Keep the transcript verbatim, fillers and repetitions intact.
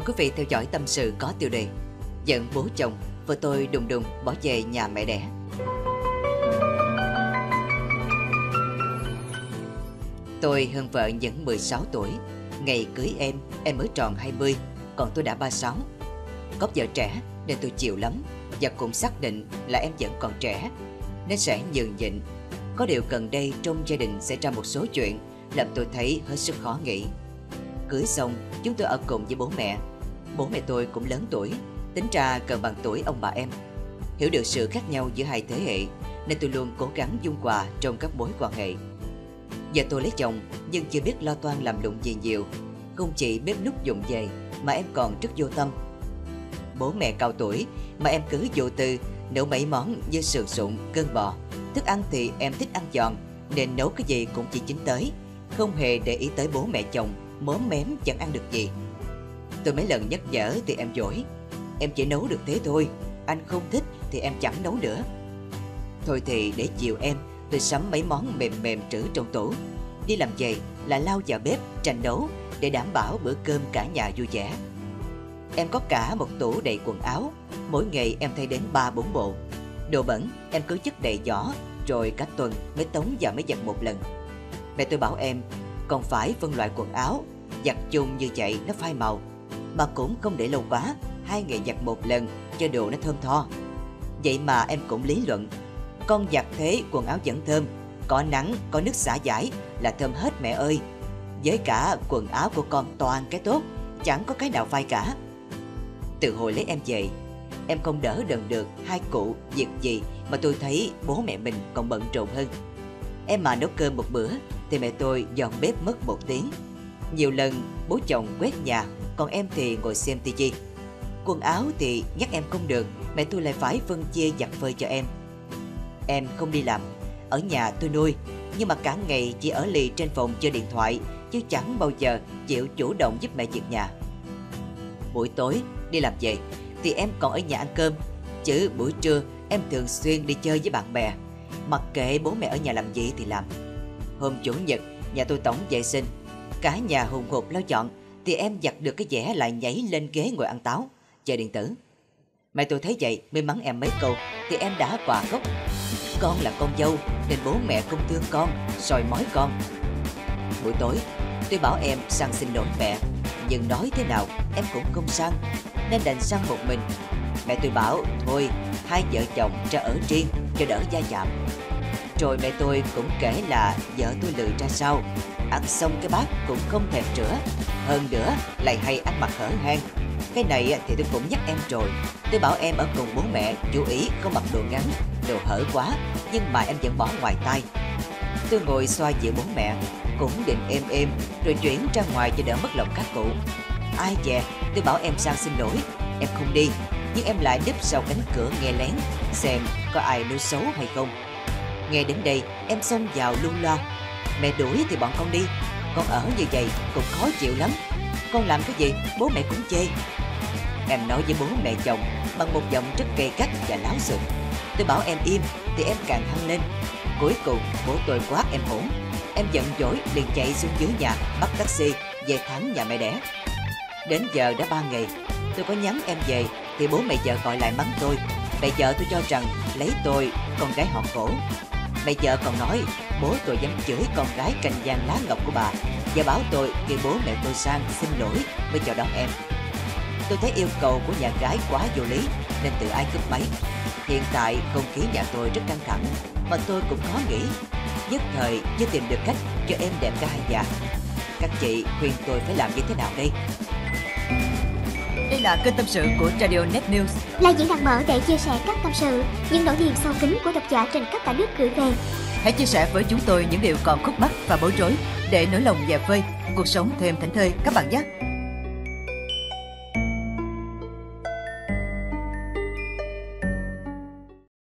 quý vị theo dõi tâm sự có tiêu đề Giận bố chồng, vợ tôi đùng đùng bỏ về nhà mẹ đẻ. Tôi hơn vợ những mười sáu tuổi. Ngày cưới em, em mới tròn hai mươi, còn tôi đã ba mươi sáu. Có vợ trẻ nên tôi chịu lắm, và cũng xác định là em vẫn còn trẻ nên sẽ nhường nhịn. Có điều gần đây trong gia đình xảy ra một số chuyện làm tôi thấy hết sức khó nghĩ. Cưới xong, chúng tôi ở cùng với bố mẹ. Bố mẹ tôi cũng lớn tuổi, tính ra gần bằng tuổi ông bà em. Hiểu được sự khác nhau giữa hai thế hệ nên tôi luôn cố gắng dung hòa trong các mối quan hệ. Giờ tôi lấy chồng nhưng chưa biết lo toan làm lụng gì nhiều. Không chỉ bếp núc dụng về mà em còn rất vô tâm. Bố mẹ cao tuổi mà em cứ vô tư nấu mấy món như sườn sụn, cơm bò. Thức ăn thì em thích ăn giòn nên nấu cái gì cũng chỉ chín tới, không hề để ý tới bố mẹ chồng móm mém chẳng ăn được gì. Tôi mấy lần nhắc nhở thì em dỗi: em chỉ nấu được thế thôi, anh không thích thì em chẳng nấu nữa. Thôi thì để chiều em, tôi sắm mấy món mềm mềm trữ trong tủ. Đi làm về là lao vào bếp tranh nấu để đảm bảo bữa cơm cả nhà vui vẻ. Em có cả một tủ đầy quần áo, mỗi ngày em thay đến ba bốn bộ. Đồ bẩn em cứ chất đầy giỏ, rồi cả tuần mới tống vào máy giặt một lần. Mẹ tôi bảo em còn phải phân loại quần áo, giặt chung như vậy nó phai màu, mà cũng không để lâu quá, hai ngày giặt một lần cho đồ nó thơm tho. Vậy mà em cũng lý luận: con giặt thế quần áo vẫn thơm, có nắng có nước xả giải là thơm hết mẹ ơi. Với cả quần áo của con toàn cái tốt, chẳng có cái nào phai cả. Từ hồi lấy em về, em không đỡ đần được hai cụ việc gì mà tôi thấy bố mẹ mình còn bận rộn hơn. Em mà nấu cơm một bữa thì mẹ tôi dọn bếp mất một tiếng. Nhiều lần bố chồng quét nhà, còn em thì ngồi xem tivi. Quần áo thì nhắc em không được, mẹ tôi lại phải phân chia giặt phơi cho em. Em không đi làm, ở nhà tôi nuôi, nhưng mà cả ngày chỉ ở lì trên phòng chơi điện thoại, chứ chẳng bao giờ chịu chủ động giúp mẹ việc nhà. Buổi tối đi làm về thì em còn ở nhà ăn cơm, chứ buổi trưa em thường xuyên đi chơi với bạn bè. Mặc kệ bố mẹ ở nhà làm gì thì làm. Hôm chủ nhật nhà tôi tổng vệ sinh, cả nhà hùng hục lau dọn, thì em giặt được cái vẻ lại nhảy lên ghế ngồi ăn táo, chơi điện tử. Mẹ tôi thấy vậy mới mắng em mấy câu thì em đã quà khóc: con là con dâu nên bố mẹ không thương con, soi mói con. Buổi tối tôi bảo em sang xin lỗi mẹ, nhưng nói thế nào em cũng không sang, nên đành sang một mình. Mẹ tôi bảo thôi hai vợ chồng ra ở riêng cho đỡ va chạm. Rồi mẹ tôi cũng kể là vợ tôi lười ra sao, ăn xong cái bát cũng không thèm rửa, hơn nữa lại hay ăn mặc hở hang. Cái này thì tôi cũng nhắc em rồi, tôi bảo em ở cùng bố mẹ chú ý không mặc đồ ngắn, đồ hở quá, nhưng mà em vẫn bỏ ngoài tai. Tôi ngồi xoa dịu bố mẹ, cũng định êm êm rồi chuyển ra ngoài cho đỡ mất lòng các cụ. Ai dè tôi bảo em sang xin lỗi, em không đi, nhưng em lại núp sau cánh cửa nghe lén xem có ai nói xấu hay không. Nghe đến đây em xông vào lu loa: mẹ đuổi thì bọn con đi, con ở như vậy cũng khó chịu lắm, con làm cái gì bố mẹ cũng chê. Em nói với bố mẹ chồng bằng một giọng rất gay gắt và láo xược. Tôi bảo em im thì em càng hăng lên. Cuối cùng bố tôi quát em hỗn. Em giận dỗi liền chạy xuống dưới nhà bắt taxi về thẳng nhà mẹ đẻ. Đến giờ đã ba ngày, tôi có nhắn em về thì bố mẹ vợ gọi lại mắng tôi. Mẹ vợ tôi cho rằng lấy tôi con gái họ khổ. Mẹ vợ còn nói bố tôi dám chửi con gái cành vàng lá ngọc của bà, và bảo tôi khi bố mẹ tôi sang xin lỗi mới chào đón em. Tôi thấy yêu cầu của nhà gái quá vô lý nên tự ai cướp máy. Hiện tại không khí nhà tôi rất căng thẳng, mà tôi cũng khó nghĩ, nhất thời chưa tìm được cách cho em đẹp cả hai già. Các chị khuyên tôi phải làm như thế nào đây? Đây là kênh tâm sự của Radio Net News, là diễn đàn mở để chia sẻ các tâm sự, những nỗi niềm sâu kín của độc giả trên khắp cả nước gửi về. Hãy chia sẻ với chúng tôi những điều còn khúc mắc và bối rối để nỗi lòng dẹp vơi, cuộc sống thêm thảnh thơi các bạn nhé.